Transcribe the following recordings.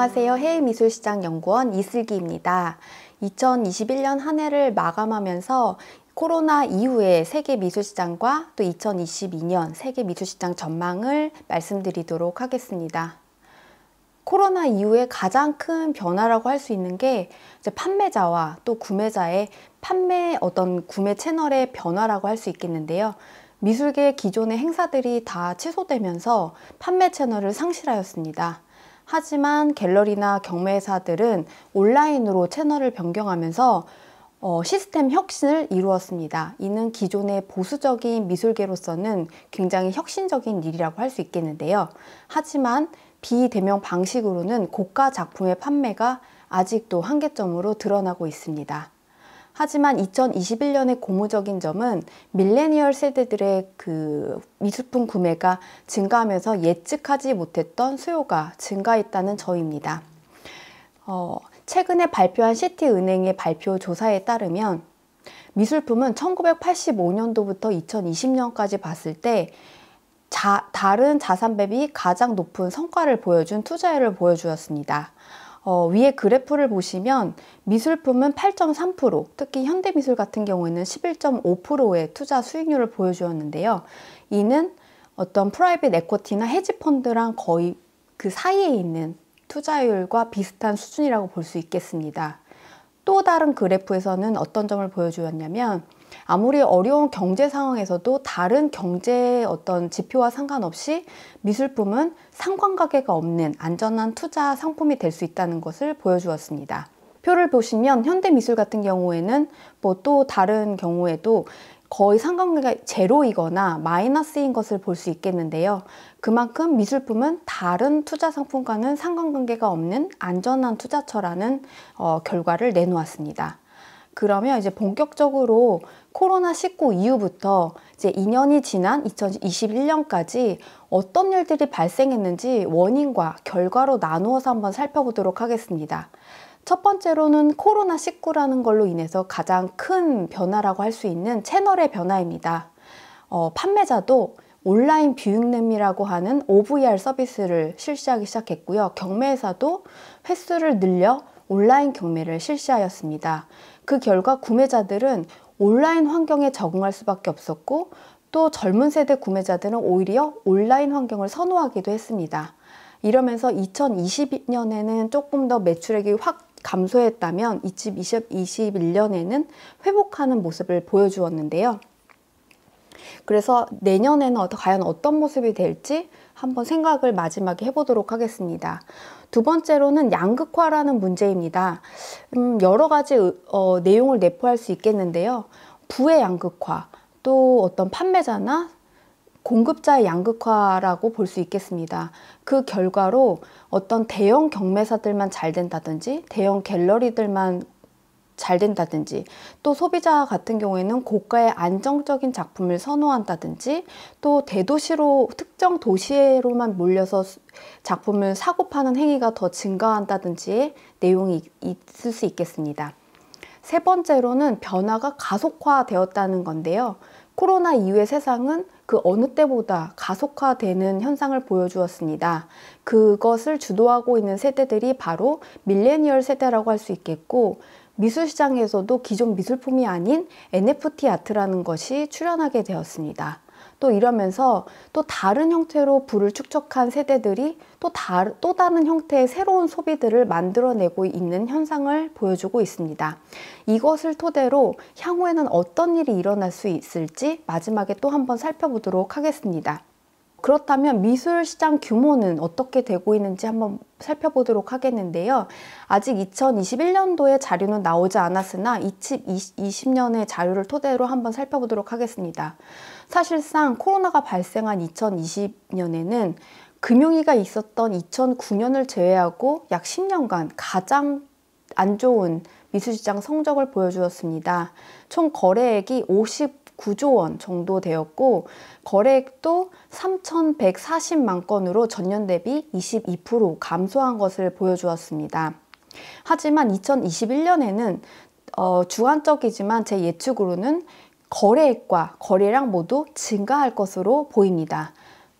안녕하세요. 해외미술시장연구원 이슬기입니다. 2021년 한 해를 마감하면서 코로나 이후의 세계미술시장과 또 2022년 세계미술시장 전망을 말씀드리도록 하겠습니다. 코로나 이후에 가장 큰 변화라고 할 수 있는 게 이제 판매자와 또 구매자의 구매 채널의 변화라고 할 수 있겠는데요. 미술계 기존의 행사들이 다 취소되면서 판매 채널을 상실하였습니다. 하지만 갤러리나 경매사들은 온라인으로 채널을 변경하면서 시스템 혁신을 이루었습니다. 이는 기존의 보수적인 미술계로서는 굉장히 혁신적인 일이라고 할 수 있겠는데요. 하지만 비대면 방식으로는 고가 작품의 판매가 아직도 한계점으로 드러나고 있습니다. 하지만 2021년의 고무적인 점은 밀레니얼 세대들의 미술품 구매가 증가하면서 예측하지 못했던 수요가 증가했다는 점입니다. 최근에 발표한 시티은행의 발표 조사에 따르면 미술품은 1985년도부터 2020년까지 봤을 때 다른 자산 대비 가장 높은 성과를 보여준 투자율을 보여주었습니다. 위에 그래프를 보시면 미술품은 8.3%, 특히 현대미술 같은 경우에는 11.5%의 투자 수익률을 보여주었는데요. 이는 어떤 프라이빗 에쿼티나 헤지펀드랑 거의 그 사이에 있는 투자율과 비슷한 수준이라고 볼 수 있겠습니다. 또 다른 그래프에서는 어떤 점을 보여주었냐면 아무리 어려운 경제 상황에서도 다른 경제 어떤 지표와 상관없이 미술품은 상관관계가 없는 안전한 투자 상품이 될 수 있다는 것을 보여주었습니다. 표를 보시면 현대미술 같은 경우에는 또 다른 경우에도 거의 상관관계가 제로이거나 마이너스인 것을 볼 수 있겠는데요. 그만큼 미술품은 다른 투자 상품과는 상관관계가 없는 안전한 투자처라는 결과를 내놓았습니다. 그러면 이제 본격적으로 코로나19 이후부터 이제 2년이 지난 2021년까지 어떤 일들이 발생했는지 원인과 결과로 나누어서 한번 살펴보도록 하겠습니다. 첫 번째로는 코로나19라는 걸로 인해서 가장 큰 변화라고 할 수 있는 채널의 변화입니다. 판매자도 온라인 뷰잉룸이라고 하는 OVR 서비스를 실시하기 시작했고요. 경매회사도 횟수를 늘려 온라인 경매를 실시하였습니다. 그 결과 구매자들은 온라인 환경에 적응할 수밖에 없었고 또 젊은 세대 구매자들은 오히려 온라인 환경을 선호하기도 했습니다. 이러면서 2020년에는 조금 더 매출액이 확 감소했다면 2021년에는 회복하는 모습을 보여주었는데요. 그래서 내년에는 과연 어떤 모습이 될지 한번 생각을 마지막에 해보도록 하겠습니다. 두 번째로는 양극화라는 문제입니다. 여러 가지 내용을 내포할 수 있겠는데요. 부의 양극화, 또 어떤 판매자나 공급자의 양극화라고 볼 수 있겠습니다. 그 결과로 어떤 대형 경매사들만 잘 된다든지 대형 갤러리들만 잘 된다든지 또 소비자 같은 경우에는 고가의 안정적인 작품을 선호한다든지 또 대도시로 특정 도시로만 몰려서 작품을 사고 파는 행위가 더 증가한다든지의 내용이 있을 수 있겠습니다. 세 번째로는 변화가 가속화되었다는 건데요. 코로나 이후의 세상은 그 어느 때보다 가속화되는 현상을 보여주었습니다. 그것을 주도하고 있는 세대들이 바로 밀레니얼 세대라고 할 수 있겠고 미술시장에서도 기존 미술품이 아닌 NFT 아트라는 것이 출현하게 되었습니다. 또 이러면서 또 다른 형태로 부를 축적한 세대들이 또 다른 형태의 새로운 소비들을 만들어내고 있는 현상을 보여주고 있습니다. 이것을 토대로 향후에는 어떤 일이 일어날 수 있을지 마지막에 또 한번 살펴보도록 하겠습니다. 그렇다면 미술시장 규모는 어떻게 되고 있는지 한번 살펴보도록 하겠는데요. 아직 2021년도의 자료는 나오지 않았으나 2020년의 자료를 토대로 한번 살펴보도록 하겠습니다. 사실상 코로나가 발생한 2020년에는 금융위기가 있었던 2009년을 제외하고 약 10년간 가장 안 좋은 미술시장 성적을 보여주었습니다. 총 거래액이 59조 원 정도 되었고 거래액도 3,140만 건으로 전년 대비 22% 감소한 것을 보여주었습니다. 하지만 2021년에는 주관적이지만 제 예측으로는 거래액과 거래량 모두 증가할 것으로 보입니다.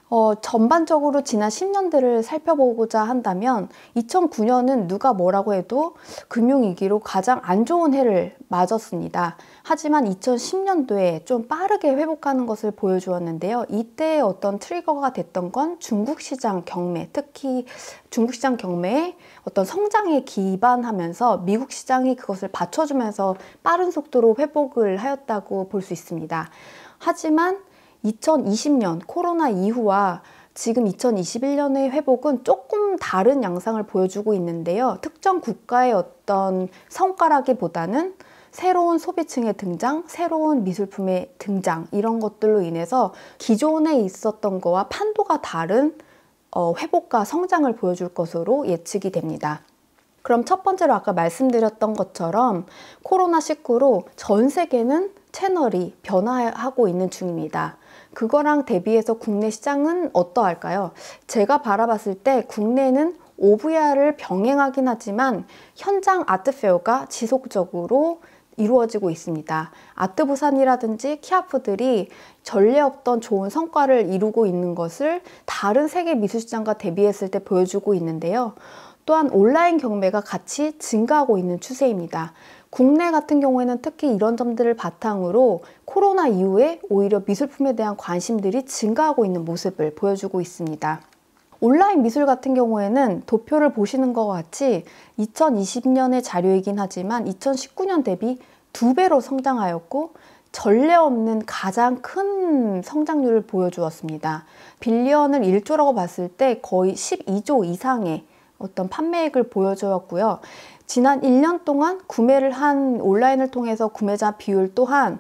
전반적으로 지난 10년들을 살펴보고자 한다면 2009년은 누가 뭐라고 해도 금융위기로 가장 안 좋은 해를 맞았습니다. 하지만 2010년도에 좀 빠르게 회복하는 것을 보여주었는데요. 이때 어떤 트리거가 됐던 건 중국 시장 경매, 특히 중국 시장 경매의 어떤 성장에 기반하면서 미국 시장이 그것을 받쳐주면서 빠른 속도로 회복을 하였다고 볼 수 있습니다. 하지만 2020년 코로나 이후와 지금 2021년의 회복은 조금 다른 양상을 보여주고 있는데요. 특정 국가의 어떤 성과라기보다는 새로운 소비층의 등장, 새로운 미술품의 등장 이런 것들로 인해서 기존에 있었던 거와 판도가 다른 회복과 성장을 보여줄 것으로 예측이 됩니다. 그럼 첫 번째로 아까 말씀드렸던 것처럼 코로나19로 전 세계는 채널이 변화하고 있는 중입니다. 그거랑 대비해서 국내 시장은 어떠할까요? 제가 바라봤을 때 국내는 OVR을 병행하긴 하지만 현장 아트페어가 지속적으로 이루어지고 있습니다. 아트부산이라든지 키아프들이 전례 없던 좋은 성과를 이루고 있는 것을 다른 세계 미술시장과 대비했을 때 보여주고 있는데요. 또한 온라인 경매가 같이 증가하고 있는 추세입니다. 국내 같은 경우에는 특히 이런 점들을 바탕으로 코로나 이후에 오히려 미술품에 대한 관심들이 증가하고 있는 모습을 보여주고 있습니다. 온라인 미술 같은 경우에는 도표를 보시는 것과 같이 2020년의 자료이긴 하지만 2019년 대비 2배로 성장하였고 전례 없는 가장 큰 성장률을 보여주었습니다. 빌리언을 1조라고 봤을 때 거의 12조 이상의 어떤 판매액을 보여주었고요. 지난 1년 동안 구매를 한 온라인을 통해서 구매자 비율 또한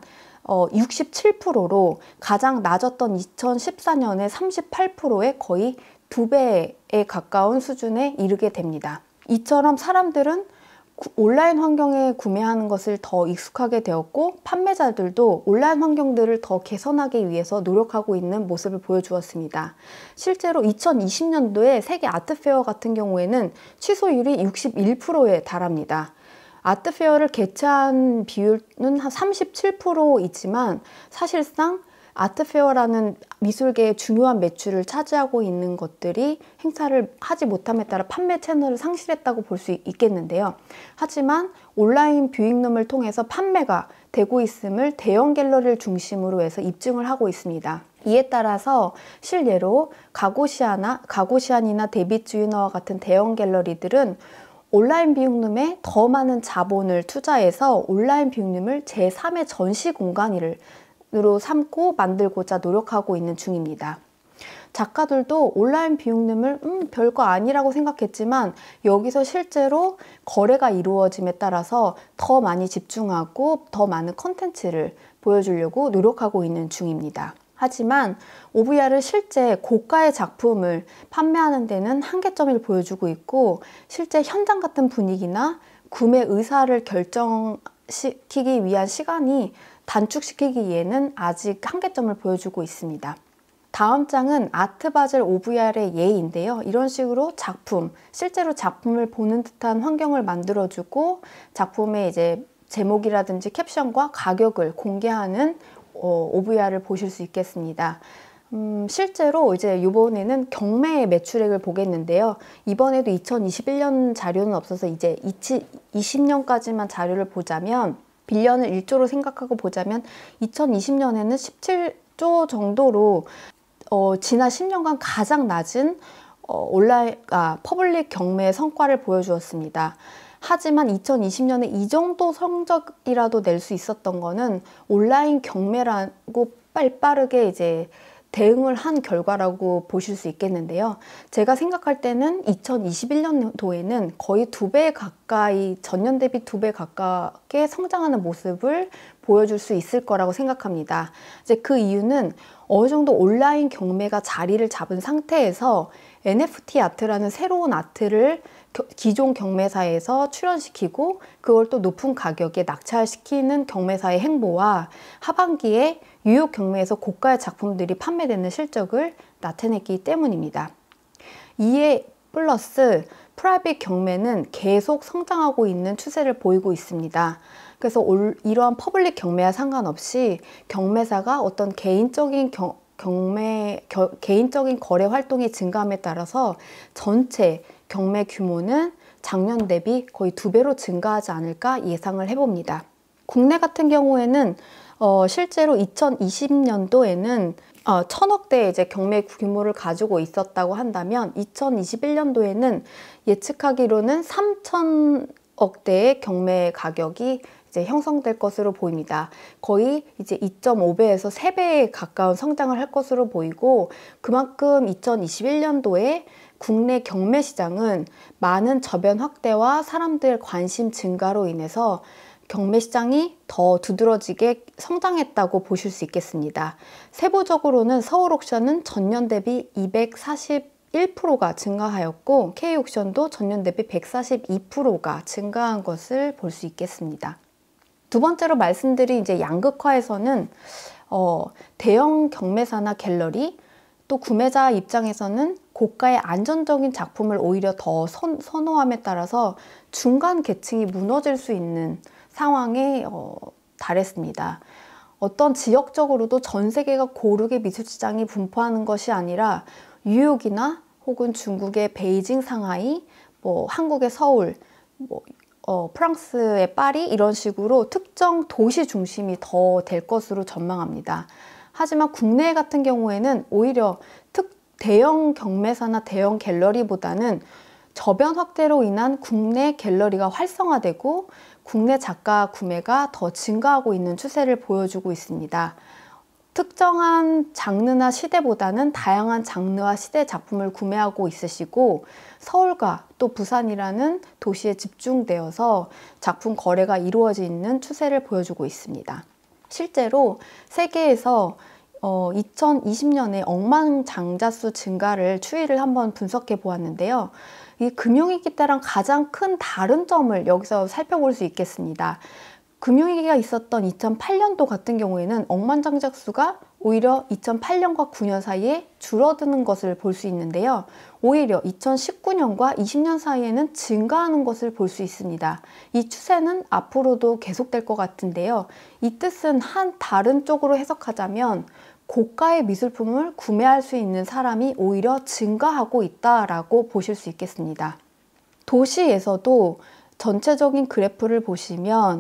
67%로 가장 낮았던 2014년의 38%에 거의 2배에 가까운 수준에 이르게 됩니다. 이처럼 사람들은 온라인 환경에 구매하는 것을 더 익숙하게 되었고 판매자들도 온라인 환경들을 더 개선하기 위해서 노력하고 있는 모습을 보여주었습니다. 실제로 2020년도에 세계 아트페어 같은 경우에는 취소율이 61%에 달합니다. 아트페어를 개최한 비율은 한 37%이지만 사실상 아트페어라는 미술계의 중요한 매출을 차지하고 있는 것들이 행사를 하지 못함에 따라 판매 채널을 상실했다고 볼 수 있겠는데요. 하지만 온라인 뷰잉룸을 통해서 판매가 되고 있음을 대형 갤러리를 중심으로 해서 입증을 하고 있습니다. 이에 따라서 실례로 가고시안이나 데빗 주이너와 같은 대형 갤러리들은 온라인 뷰잉룸에 더 많은 자본을 투자해서 온라인 뷰잉룸을 제3의 전시 공간으로 삼고 만들고자 노력하고 있는 중입니다. 작가들도 온라인 뷰잉룸을 별거 아니라고 생각했지만 여기서 실제로 거래가 이루어짐에 따라서 더 많이 집중하고 더 많은 컨텐츠를 보여주려고 노력하고 있는 중입니다. 하지만 OVR은 실제 고가의 작품을 판매하는 데는 한계점을 보여주고 있고 실제 현장 같은 분위기나 구매 의사를 결정시키기 위한 시간이 단축시키기에는 아직 한계점을 보여주고 있습니다. 다음 장은 아트바젤 OVR의 예인데요. 이런 식으로 실제로 작품을 보는 듯한 환경을 만들어주고 작품의 이제 제목이라든지 캡션과 가격을 공개하는 OVR을 보실 수 있겠습니다. 실제로 이제 이번에는 경매의 매출액을 보겠는데요. 이번에도 2021년 자료는 없어서 이제 2020년까지만 자료를 보자면 빌리언을 1조로 생각하고 보자면 2020년에는 17조 정도로 지난 10년간 가장 낮은 퍼블릭 경매의 성과를 보여주었습니다. 하지만 2020년에 이 정도 성적이라도 낼 수 있었던 거는 온라인 경매라고 빠르게 이제 대응을 한 결과라고 보실 수 있겠는데요. 제가 생각할 때는 2021년도에는 거의 2배 가까이, 전년 대비 2배 가깝게 성장하는 모습을 보여줄 수 있을 거라고 생각합니다. 이제 그 이유는 어느 정도 온라인 경매가 자리를 잡은 상태에서 NFT 아트라는 새로운 아트를 기존 경매사에서 출연시키고 그걸 또 높은 가격에 낙찰시키는 경매사의 행보와 하반기에 뉴욕 경매에서 고가의 작품들이 판매되는 실적을 나타냈기 때문입니다. 이에 플러스 프라이빗 경매는 계속 성장하고 있는 추세를 보이고 있습니다. 그래서 이러한 퍼블릭 경매와 상관없이 경매사가 어떤 개인적인 개인적인 거래 활동이 증가함에 따라서 전체 경매 규모는 작년 대비 거의 2배로 증가하지 않을까 예상을 해봅니다. 국내 같은 경우에는 실제로 2020년도에는 1000억대 이제 경매 규모를 가지고 있었다고 한다면 2021년도에는 예측하기로는 3000억대의 경매 가격이 이제 형성될 것으로 보입니다. 거의 이제 2.5배에서 3배에 가까운 성장을 할 것으로 보이고, 그만큼 2021년도에 국내 경매 시장은 많은 저변 확대와 사람들 관심 증가로 인해서 경매 시장이 더 두드러지게 성장했다고 보실 수 있겠습니다. 세부적으로는 서울 옥션은 전년 대비 241%가 증가하였고, K옥션도 전년 대비 142%가 증가한 것을 볼 수 있겠습니다. 두 번째로 말씀드린 이제 양극화에서는 대형 경매사나 갤러리, 또 구매자 입장에서는 고가의 안정적인 작품을 오히려 더 선호함에 따라서 중간 계층이 무너질 수 있는 상황에 달했습니다. 어떤 지역적으로도 전 세계가 고르게 미술시장이 분포하는 것이 아니라 뉴욕이나 혹은 중국의 베이징, 상하이, 한국의 서울, 프랑스의 파리, 이런 식으로 특정 도시 중심이 더 될 것으로 전망합니다. 하지만 국내 같은 경우에는 오히려 대형 경매사나 대형 갤러리보다는 저변 확대로 인한 국내 갤러리가 활성화되고 국내 작가 구매가 더 증가하고 있는 추세를 보여주고 있습니다. 특정한 장르나 시대보다는 다양한 장르와 시대 작품을 구매하고 있으시고, 서울과 또 부산이라는 도시에 집중되어서 작품 거래가 이루어지는 추세를 보여주고 있습니다. 실제로 세계에서 2020년에 억만장자수 증가를 추이를 한번 분석해 보았는데요. 이 금융위기 때랑 가장 큰 다른 점을 여기서 살펴볼 수 있겠습니다. 금융위기가 있었던 2008년도 같은 경우에는 억만장자수가 오히려 2008년과 9년 사이에 줄어드는 것을 볼 수 있는데요. 오히려 2019년과 20년 사이에는 증가하는 것을 볼 수 있습니다. 이 추세는 앞으로도 계속될 것 같은데요. 이 뜻은 다른 쪽으로 해석하자면 고가의 미술품을 구매할 수 있는 사람이 오히려 증가하고 있다라고 보실 수 있겠습니다. 도시에서도 전체적인 그래프를 보시면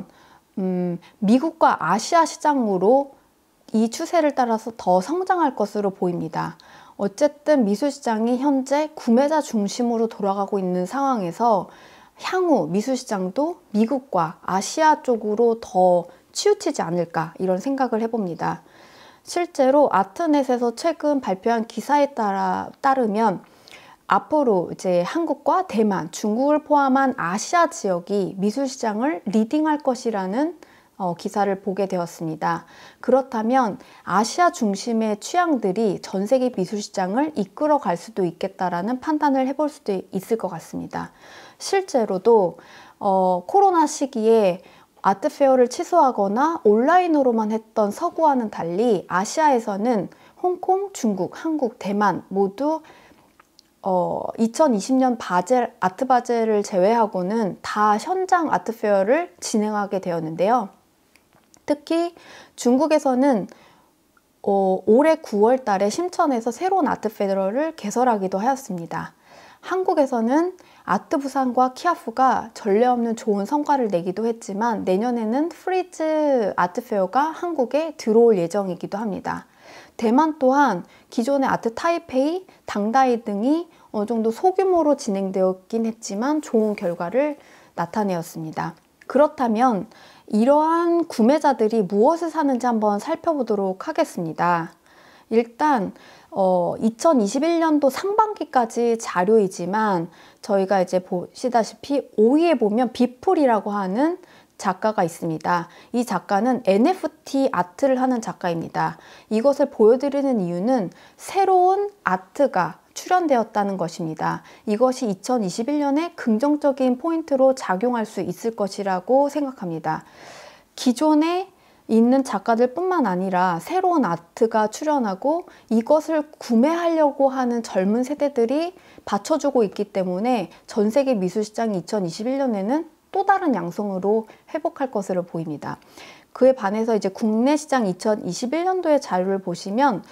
미국과 아시아 시장으로 이 추세를 따라서 더 성장할 것으로 보입니다. 어쨌든 미술시장이 현재 구매자 중심으로 돌아가고 있는 상황에서 향후 미술시장도 미국과 아시아 쪽으로 더 치우치지 않을까, 이런 생각을 해봅니다. 실제로 아트넷에서 최근 발표한 기사에 따르면 앞으로 이제 한국과 대만, 중국을 포함한 아시아 지역이 미술시장을 리딩할 것이라는 기사를 보게 되었습니다. 그렇다면 아시아 중심의 취향들이 전 세계 미술시장을 이끌어 갈 수도 있겠다라는 판단을 해볼 수도 있을 것 같습니다. 실제로도 코로나 시기에 아트페어를 취소하거나 온라인으로만 했던 서구와는 달리 아시아에서는 홍콩, 중국, 한국, 대만 모두 2020년 아트바젤을 제외하고는 다 현장 아트페어를 진행하게 되었는데요. 특히 중국에서는 올해 9월 달에 심천에서 새로운 아트페어를 개설하기도 하였습니다. 한국에서는 아트부산과 키아프가 전례 없는 좋은 성과를 내기도 했지만 내년에는 프리즈 아트페어가 한국에 들어올 예정이기도 합니다. 대만 또한 기존의 아트 타이페이, 당다이 등이 어느 정도 소규모로 진행되었긴 했지만 좋은 결과를 나타내었습니다. 그렇다면 이러한 구매자들이 무엇을 사는지 한번 살펴보도록 하겠습니다. 일단 2021년도 상반기까지 자료이지만 저희가 이제 보시다시피 5위에 보면 비풀이라고 하는 작가가 있습니다. 이 작가는 NFT 아트를 하는 작가입니다. 이것을 보여드리는 이유는 새로운 아트가 출현되었다는 것입니다. 이것이 2021년에 긍정적인 포인트로 작용할 수 있을 것이라고 생각합니다. 기존에 있는 작가들 뿐만 아니라 새로운 아트가 출현하고 이것을 구매하려고 하는 젊은 세대들이 받쳐주고 있기 때문에 전 세계 미술시장이 2021년에는 또 다른 양성으로 회복할 것으로 보입니다. 그에 반해서 이제 국내 시장 2021년도의 자료를 보시면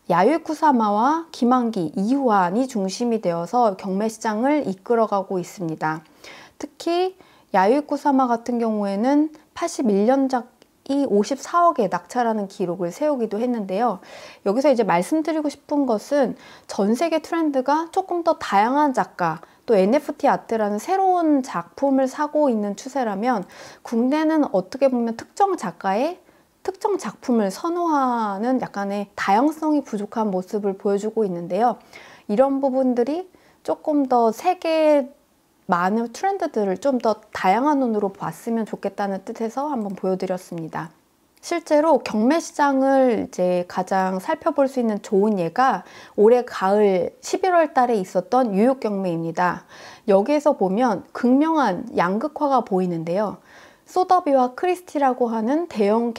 야유이 쿠사마와 김한기, 이후환이 중심이 되어서 경매 시장을 이끌어가고 있습니다. 특히 야유이 쿠사마 같은 경우에는 81년작이 54억에 낙찰하는 기록을 세우기도 했는데요. 여기서 이제 말씀드리고 싶은 것은 전 세계 트렌드가 조금 더 다양한 작가, 또 NFT 아트라는 새로운 작품을 사고 있는 추세라면 국내는 어떻게 보면 특정 작가의 특정 작품을 선호하는 약간의 다양성이 부족한 모습을 보여주고 있는데요. 이런 부분들이 조금 더 세계 많은 트렌드들을 좀 더 다양한 눈으로 봤으면 좋겠다는 뜻에서 한번 보여드렸습니다. 실제로 경매 시장을 이제 가장 살펴볼 수 있는 좋은 예가 올해 가을 11월 달에 있었던 뉴욕 경매입니다. 여기에서 보면 극명한 양극화가 보이는데요. 소더비와 크리스티라고 하는 대형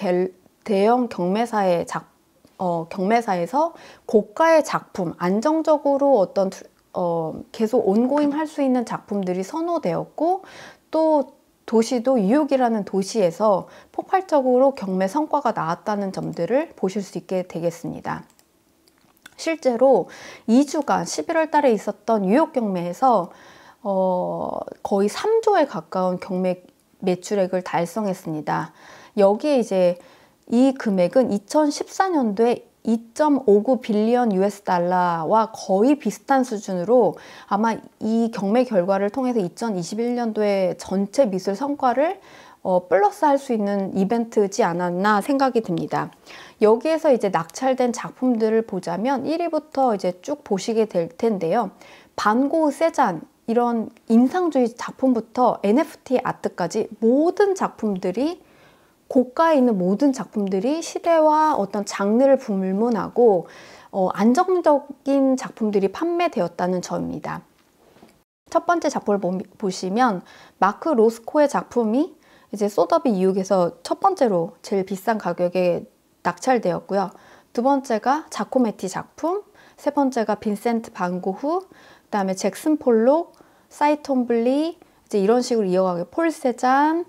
경매사의 경매사에서 고가의 작품, 안정적으로 계속 온고잉 할 수 있는 작품들이 선호되었고, 또 도시도 뉴욕이라는 도시에서 폭발적으로 경매 성과가 나왔다는 점들을 보실 수 있게 되겠습니다. 실제로 2주간 11월 달에 있었던 뉴욕 경매에서 거의 3조에 가까운 경매 매출액을 달성했습니다. 여기에 이제 이 금액은 2014년도에 2.59 빌리언 US 달러와 거의 비슷한 수준으로 아마 이 경매 결과를 통해서 2021년도에 전체 미술 성과를 플러스 할 수 있는 이벤트지 않았나 생각이 듭니다. 여기에서 이제 낙찰된 작품들을 보자면 1위부터 이제 쭉 보시게 될 텐데요. 반고흐 세잔, 이런 인상주의 작품부터 NFT 아트까지 모든 작품들이, 고가에 있는 모든 작품들이 시대와 어떤 장르를 불문하고 안정적인 작품들이 판매되었다는 점입니다. 첫 번째 작품을 보시면 마크 로스코의 작품이 이제 소더비 뉴욕에서 첫 번째로 제일 비싼 가격에 낙찰되었고요. 두 번째가 자코메티 작품, 세 번째가 빈센트 반 고흐, 그 다음에 잭슨 폴록, 사이톤블리, 이제 이런 식으로 이어가게 폴 세잔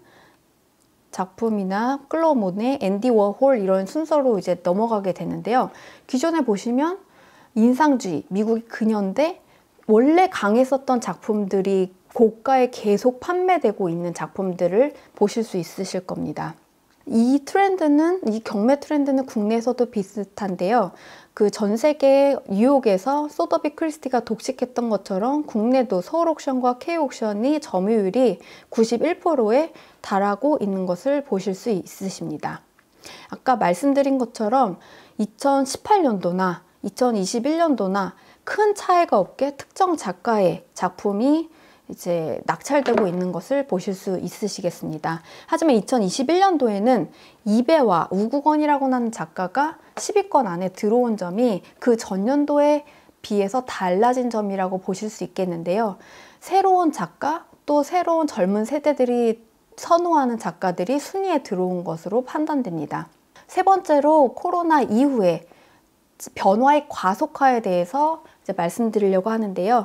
작품이나 클로 모네, 앤디 워홀 이런 순서로 이제 넘어가게 되는데요. 기존에 보시면 인상주의, 미국의 근현대, 원래 강했었던 작품들이 고가에 계속 판매되고 있는 작품들을 보실 수 있으실 겁니다. 이 경매 트렌드는 국내에서도 비슷한데요. 그 전 세계 뉴욕에서 소더비 크리스티가 독식했던 것처럼 국내도 서울 옥션과 K 옥션이 점유율이 91%에 달하고 있는 것을 보실 수 있으십니다. 아까 말씀드린 것처럼 2018년도나 2021년도나 큰 차이가 없게 특정 작가의 작품이 이제 낙찰되고 있는 것을 보실 수 있으시겠습니다. 하지만 2021년도에는 이배와 우국원이라고 하는 작가가 10위권 안에 들어온 점이 그 전년도에 비해서 달라진 점이라고 보실 수 있겠는데요. 새로운 작가, 또 새로운 젊은 세대들이 선호하는 작가들이 순위에 들어온 것으로 판단됩니다. 세 번째로 코로나 이후에 변화의 과속화에 대해서 이제 말씀드리려고 하는데요.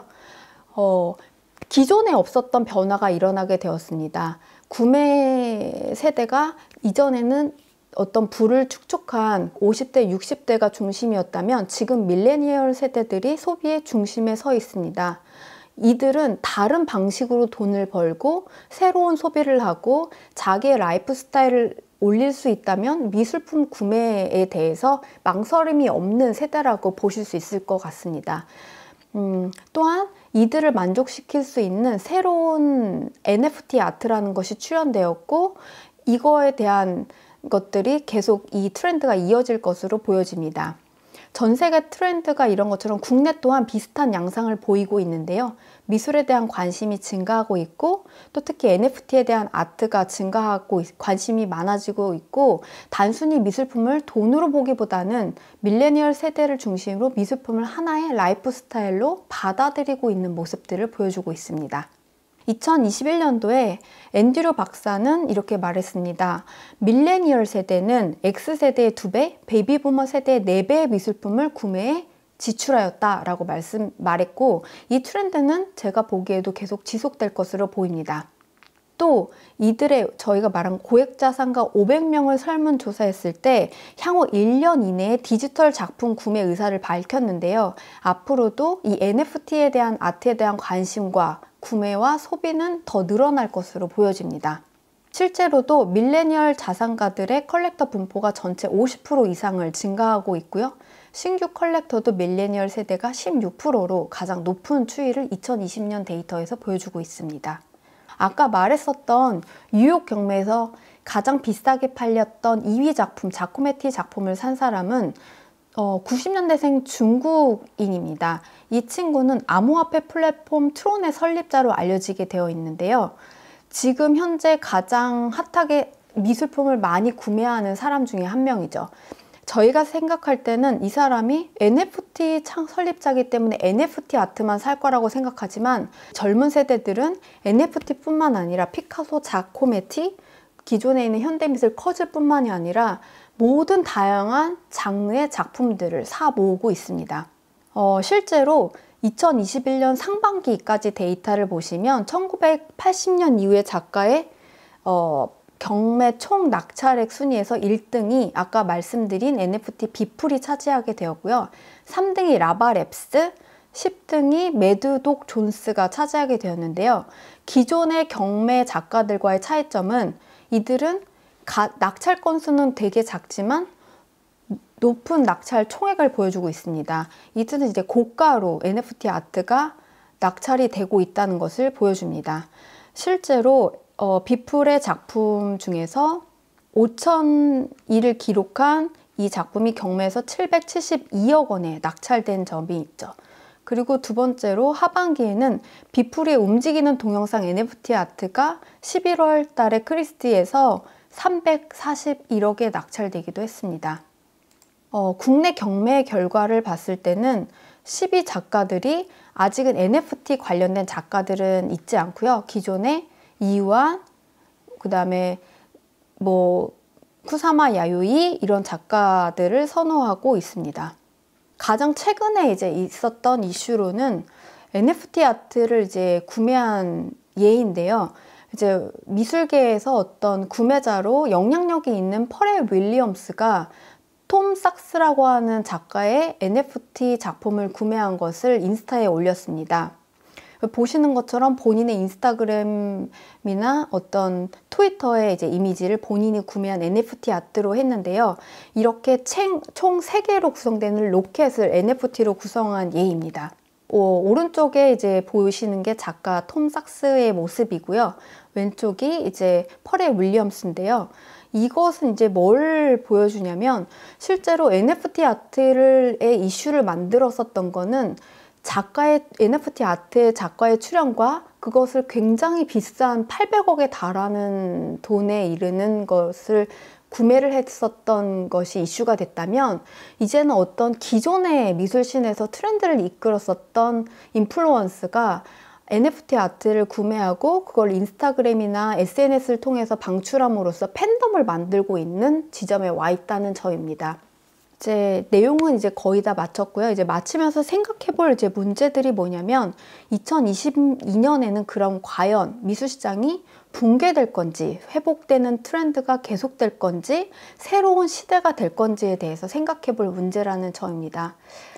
기존에 없었던 변화가 일어나게 되었습니다. 구매 세대가 이전에는 어떤 부를 축적한 50대, 60대가 중심이었다면 지금 밀레니얼 세대들이 소비의 중심에 서 있습니다. 이들은 다른 방식으로 돈을 벌고 새로운 소비를 하고 자기의 라이프 스타일을 올릴 수 있다면 미술품 구매에 대해서 망설임이 없는 세대라고 보실 수 있을 것 같습니다. 또한 이들을 만족시킬 수 있는 새로운 NFT 아트라는 것이 출현되었고, 이거에 대한 것들이 계속 이 트렌드가 이어질 것으로 보여집니다. 전 세계 트렌드가 이런 것처럼 국내 또한 비슷한 양상을 보이고 있는데요. 미술에 대한 관심이 증가하고 있고, 또 특히 NFT에 대한 아트가 증가하고 관심이 많아지고 있고, 단순히 미술품을 돈으로 보기보다는 밀레니얼 세대를 중심으로 미술품을 하나의 라이프 스타일로 받아들이고 있는 모습들을 보여주고 있습니다. 2021년도에 앤드류 박사는 이렇게 말했습니다. 밀레니얼 세대는 X세대의 2배, 베이비부머 세대의 4배의 미술품을 구매해 지출하였다라고 말했고, 이 트렌드는 제가 보기에도 계속 지속될 것으로 보입니다. 또 이들의 저희가 말한 고액자산가 500명을 설문조사했을 때 향후 1년 이내에 디지털 작품 구매 의사를 밝혔는데요. 앞으로도 이 NFT에 대한 아트에 대한 관심과 구매와 소비는 더 늘어날 것으로 보여집니다. 실제로도 밀레니얼 자산가들의 컬렉터 분포가 전체 50% 이상을 증가하고 있고요. 신규 컬렉터도 밀레니얼 세대가 16%로 가장 높은 추이를 2020년 데이터에서 보여주고 있습니다. 아까 말했었던 뉴욕 경매에서 가장 비싸게 팔렸던 2위 작품, 자코메티 작품을 산 사람은 90년대생 중국인입니다. 이 친구는 암호화폐 플랫폼 트론의 설립자로 알려지게 되어 있는데요. 지금 현재 가장 핫하게 미술품을 많이 구매하는 사람 중에 한 명이죠. 저희가 생각할 때는 이 사람이 NFT 설립자이기 때문에 NFT 아트만 살 거라고 생각하지만 젊은 세대들은 NFT뿐만 아니라 피카소, 자코메티, 기존에 있는 현대미술 커즐 뿐만이 아니라 모든 다양한 장르의 작품들을 사 모으고 있습니다. 실제로 2021년 상반기까지 데이터를 보시면 1980년 이후의 작가의 경매 총 낙찰액 순위에서 1등이 아까 말씀드린 NFT 비플이 차지하게 되었고요. 3등이 라바랩스, 10등이 매드독 존스가 차지하게 되었는데요. 기존의 경매 작가들과의 차이점은 이들은 낙찰 건수는 되게 작지만 높은 낙찰 총액을 보여주고 있습니다. 이들은 이제 고가로 NFT 아트가 낙찰이 되고 있다는 것을 보여줍니다. 실제로 비플의 작품 중에서 5,000일을 기록한 이 작품이 경매에서 772억 원에 낙찰된 점이 있죠. 그리고 두 번째로 하반기에는 비플의 움직이는 동영상 NFT 아트가 11월 달에 크리스티에서 341억에 낙찰되기도 했습니다. 국내 경매 결과를 봤을 때는 12작가들이 아직은 NFT 관련된 작가들은 있지 않고요. 기존에 이완, 그 다음에 쿠사마 야요이 이런 작가들을 선호하고 있습니다. 가장 최근에 이제 있었던 이슈로는 NFT 아트를 이제 구매한 예인데요. 이제 미술계에서 어떤 구매자로 영향력이 있는 퍼렐 윌리엄스가 톰 삭스라고 하는 작가의 NFT 작품을 구매한 것을 인스타에 올렸습니다. 보시는 것처럼 본인의 인스타그램이나 어떤 트위터의 이제 이미지를 본인이 구매한 NFT 아트로 했는데요. 이렇게 총 3개로 구성되는 로켓을 NFT로 구성한 예입니다. 오른쪽에 이제 보시는 게 작가 톰 삭스의 모습이고요. 왼쪽이 이제 퍼렐 윌리엄스인데요. 이것은 이제 뭘 보여주냐면 실제로 NFT 아트의 이슈를 만들었었던 거는 NFT 아트의 작가의 출연과 그것을 굉장히 비싼 800억에 달하는 돈에 이르는 것을 구매를 했었던 것이 이슈가 됐다면 이제는 어떤 기존의 미술씬에서 트렌드를 이끌었었던 인플루언스가 NFT 아트를 구매하고 그걸 인스타그램이나 SNS를 통해서 방출함으로써 팬덤을 만들고 있는 지점에 와 있다는 점입니다. 이제 내용은 이제 거의 다 마쳤고요. 이제 마치면서 생각해볼 이제 문제들이 뭐냐면 2022년에는 그럼 과연 미술시장이 붕괴될 건지 회복되는 트렌드가 계속될 건지 새로운 시대가 될 건지에 대해서 생각해볼 문제라는 점입니다.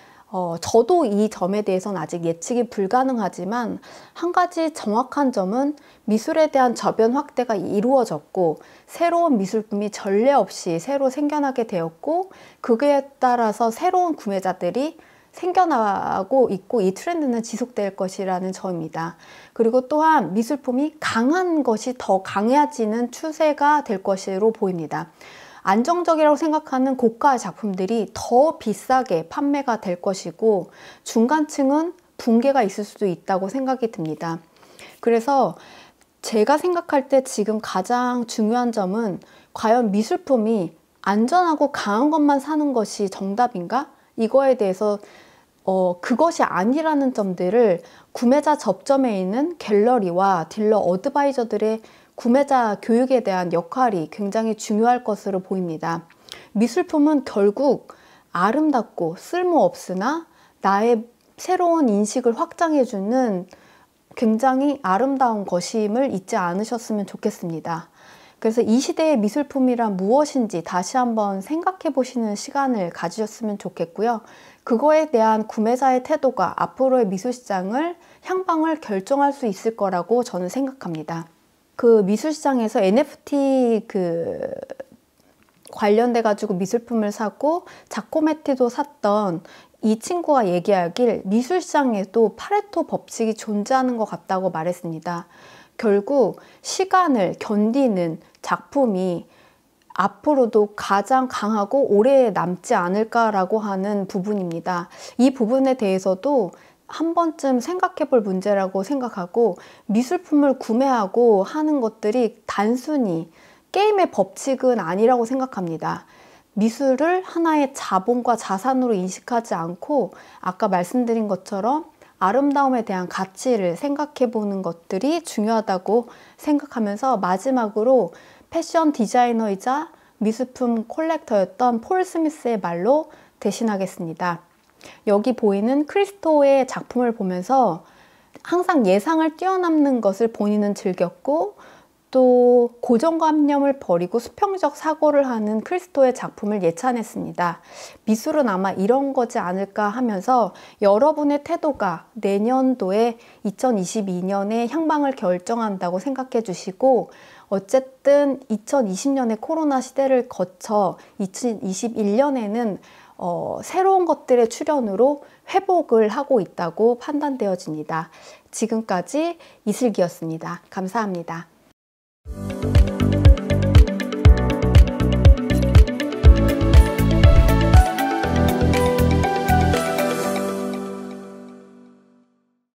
저도 이 점에 대해서는 아직 예측이 불가능하지만 한 가지 정확한 점은 미술에 대한 저변 확대가 이루어졌고 새로운 미술품이 전례 없이 새로 생겨나게 되었고 그에 따라서 새로운 구매자들이 생겨나고 있고 이 트렌드는 지속될 것이라는 점입니다. 그리고 또한 미술품이 강한 것이 더 강해지는 추세가 될 것으로 보입니다. 안정적이라고 생각하는 고가 작품들이 더 비싸게 판매가 될 것이고 중간층은 붕괴가 있을 수도 있다고 생각이 듭니다. 그래서 제가 생각할 때 지금 가장 중요한 점은 과연 미술품이 안전하고 강한 것만 사는 것이 정답인가? 이거에 대해서 그것이 아니라는 점들을 구매자 접점에 있는 갤러리와 딜러 어드바이저들의 구매자 교육에 대한 역할이 굉장히 중요할 것으로 보입니다. 미술품은 결국 아름답고 쓸모없으나 나의 새로운 인식을 확장해주는 굉장히 아름다운 것임을 잊지 않으셨으면 좋겠습니다. 그래서 이 시대의 미술품이란 무엇인지 다시 한번 생각해 보시는 시간을 가지셨으면 좋겠고요. 그거에 대한 구매자의 태도가 앞으로의 미술시장을 향방을 결정할 수 있을 거라고 저는 생각합니다. 그 미술시장에서 NFT 관련돼 가지고 미술품을 사고 자코메티도 샀던 이 친구가 얘기하길 미술시장에도 파레토 법칙이 존재하는 것 같다고 말했습니다. 결국 시간을 견디는 작품이 앞으로도 가장 강하고 오래 남지 않을까라고 하는 부분입니다. 이 부분에 대해서도 한 번쯤 생각해 볼 문제라고 생각하고, 미술품을 구매하고 하는 것들이 단순히 게임의 법칙은 아니라고 생각합니다. 미술을 하나의 자본과 자산으로 인식하지 않고 아까 말씀드린 것처럼 아름다움에 대한 가치를 생각해 보는 것들이 중요하다고 생각하면서, 마지막으로 패션 디자이너이자 미술품 콜렉터였던 폴 스미스의 말로 대신하겠습니다. 여기 보이는 크리스토의 작품을 보면서 항상 예상을 뛰어넘는 것을 본인은 즐겼고, 또 고정관념을 버리고 수평적 사고를 하는 크리스토의 작품을 예찬했습니다. 미술은 아마 이런 거지 않을까 하면서 여러분의 태도가 내년도에 2022년의 향방을 결정한다고 생각해 주시고, 어쨌든 2020년의 코로나 시대를 거쳐 2021년에는 새로운 것들의 출현으로 회복을 하고 있다고 판단되어집니다. 지금까지 이슬기였습니다. 감사합니다.